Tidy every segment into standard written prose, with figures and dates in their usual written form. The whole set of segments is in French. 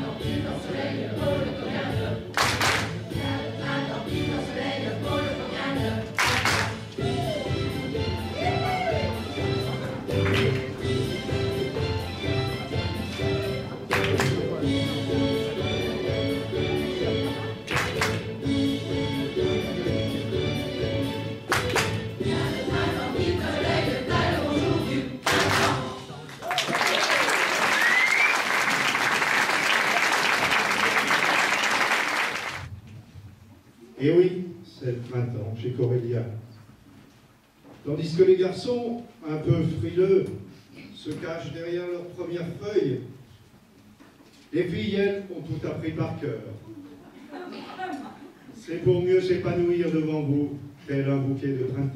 Et oui, c'est le printemps chez Corélia. Tandis que les garçons, un peu frileux, se cachent derrière leurs premières feuilles, les filles, elles, ont tout appris par cœur. C'est pour mieux s'épanouir devant vous, tel un bouquet de printemps.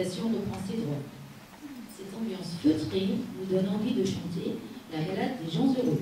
l'improvisation reprend ses droits. Cette ambiance feutrée nous donne envie de chanter la balade des gens heureux.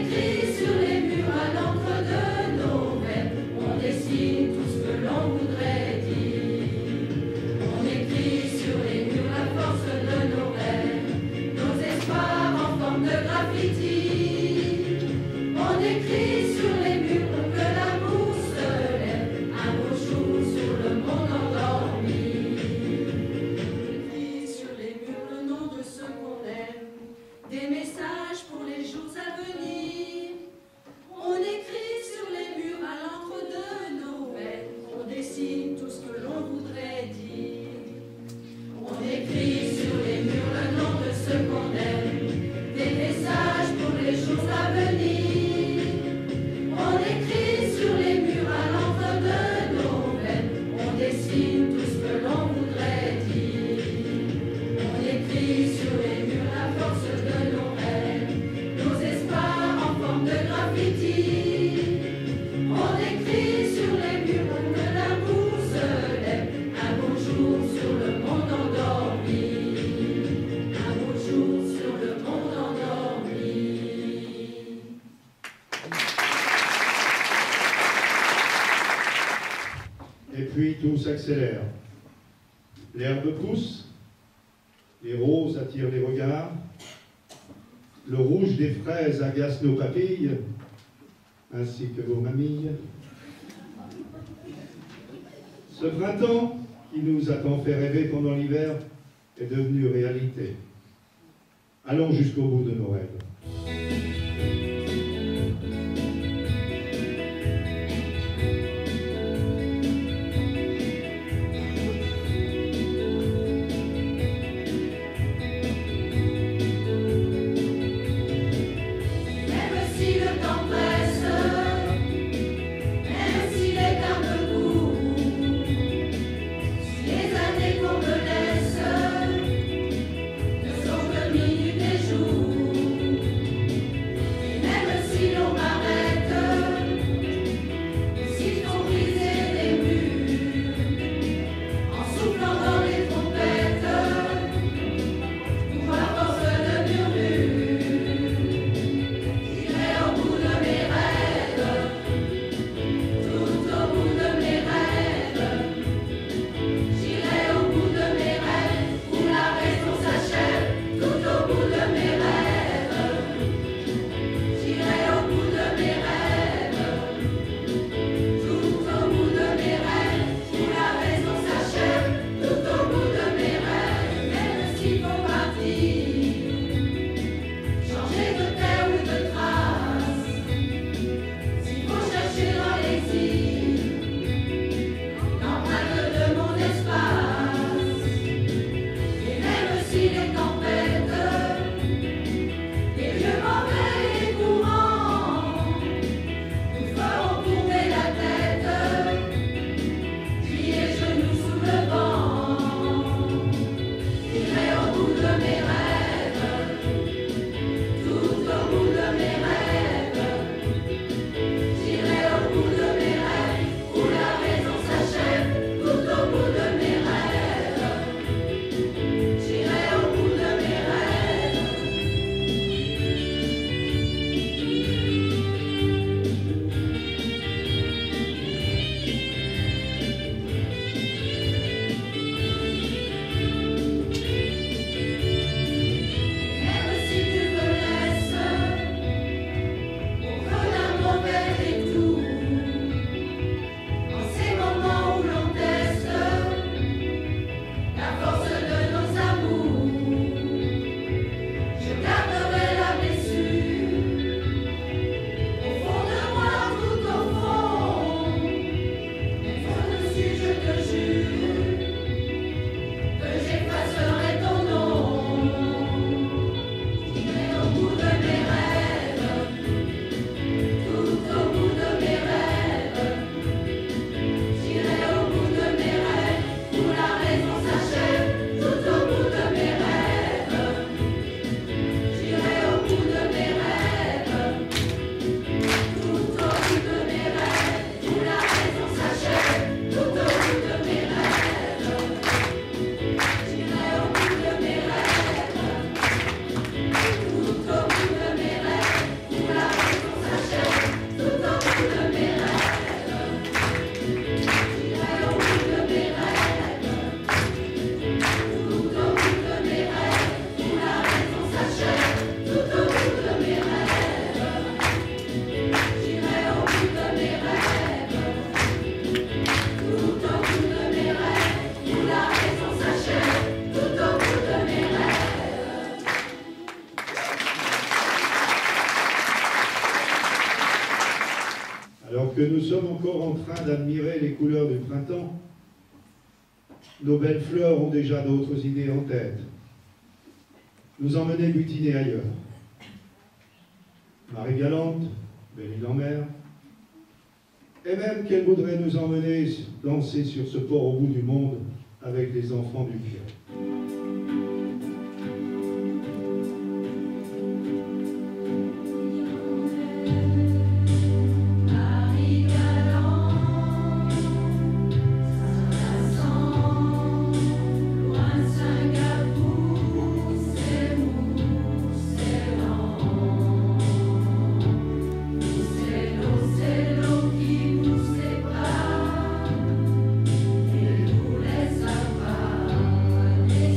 écrit sur les murs à l'encre de nos rêves, on dessine tout ce que l'on voudrait dire. On écrit sur les murs la force de nos rêves, nos espoirs en forme de graffiti. On écrit sur les murs pour que l'amour se lève, un beau jour sur le monde endormi. On écrit sur les murs le nom de ceux qu'on aime, des messages pour les jours à venir. On écrit sur les murs à l'encre de nos rêves, on dessine tout ce que l'on voudrait dire. On écrit sur les murs le nom de ceux qu'on aime, des messages pour les jours à venir. On écrit sur les murs à l'encre de nos rêves, on dessine tout ce que l'on voudrait dire. On écrit sur les murs la force de nos rêves, nos espoirs en forme de graffiti. On écrit sur les murs pour que l'amour se lève, un beau jour sur le monde endormi. Un beau jour sur le monde endormi. Et puis tout s'accélère. L'herbe pousse, les roses attirent les regards, le rouge des fraises agace nos papilles, ainsi que vos mamilles. Ce printemps, qui nous a tant fait rêver pendant l'hiver, est devenu réalité. Allons jusqu'au bout de nos rêves. Même si le temps presse, même si les cartes courent, si les années qu'on me laisse ne sont que minutes et jours, Alors que nous sommes encore en train d'admirer les couleurs du printemps, nos belles fleurs ont déjà d'autres idées en tête. Nous emmener butiner ailleurs. Marie-Galante, Belle-Île-en-Mer, et même qu'elle voudrait nous emmener danser sur ce port au bout du monde avec les enfants du Pierre. Les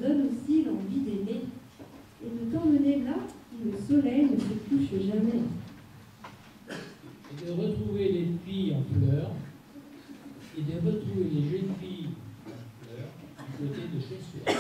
donne aussi l'envie d'aimer et de t'emmener là où le soleil ne se couche jamais. Et de retrouver les filles en fleurs et de retrouver les jeunes filles en fleurs du côté de chez soi.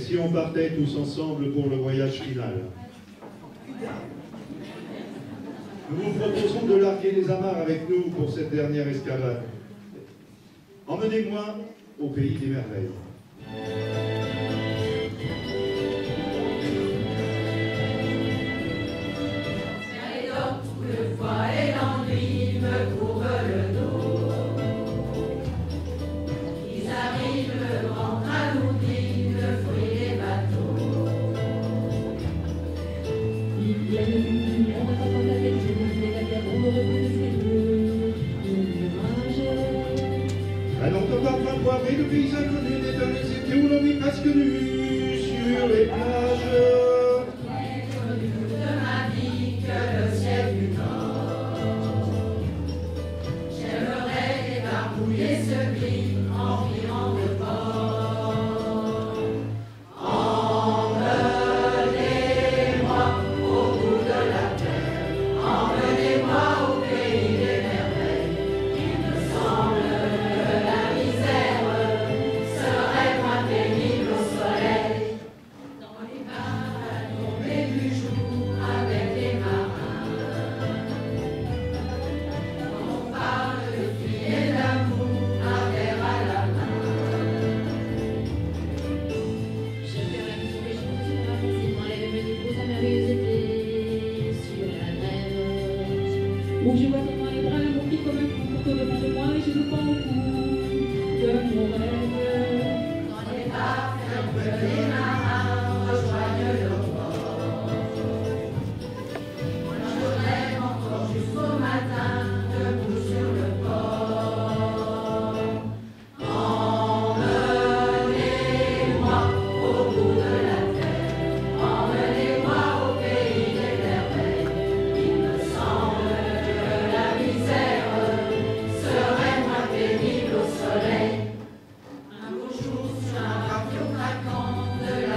si on partait tous ensemble pour le voyage final? Nous vous proposons de larguer les amarres avec nous pour cette dernière escalade. Emmenez-moi au pays des merveilles. Et donc, le froid et l'ennui me couvrent le dos. Ils arrivent, rentrent à l'oubli, le fruit des bateaux. Il y a le but, on va pas la tête, je me fais la guerre, on me repousse le mirage. Un autre parfum poivré de pays inconnus, des derniers étés où l'on vit presque nu sur les plages. De ma vie que le ciel du nord. J'aimerais débarbouiller ce gris environnant de port. Emmenez-moi au bout de la terre, emmenez-moi au pays des merveilles. Il me semble que la misère serait moins pénible au soleil. Dans les bars, tombés du jour avec les marins. On parle de filles et d'amour, un verre à la main. Je perds la vie sur les choses, sur la pensée, m'enlève mes dépôts, sa merveilleuse été sur la grève. Où je vois devant les bras l'amour qui comme un coup pour te devant de moi et je me pends au cou de mon rêve. Dans les bars, ferme les marins rejoignent le port. Moi je rêve encore jusqu'au matin, debout sur le port. Emmenez-moi au bout de la terre, emmenez-moi au pays des merveilles. Il me semble que la misère serait moins pénible au soleil. Un beau jour sur un bateau craquant de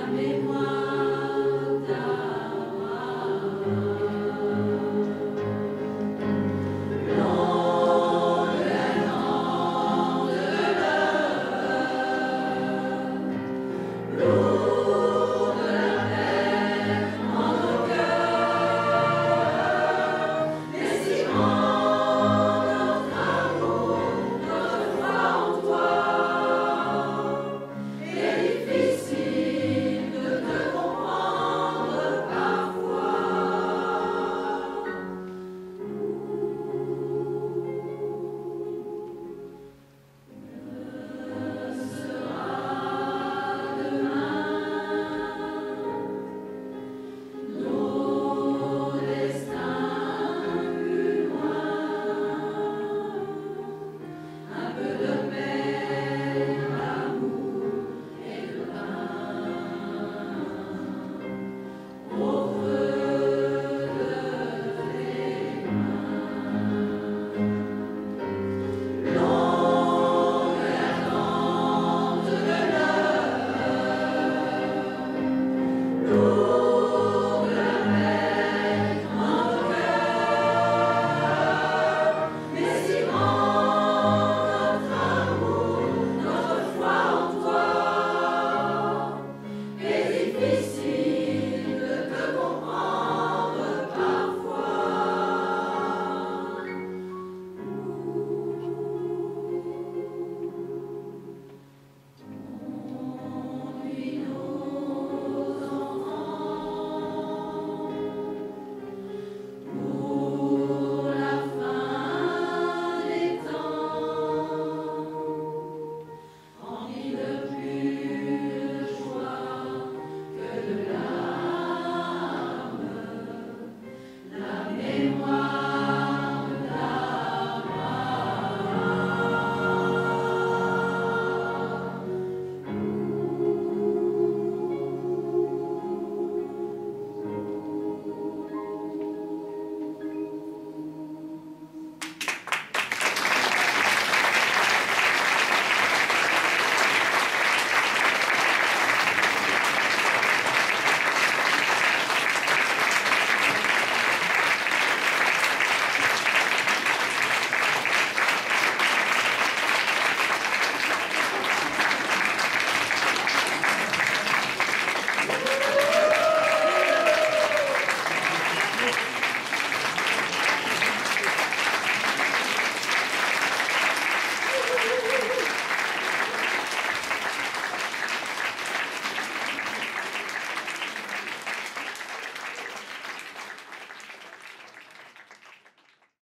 mes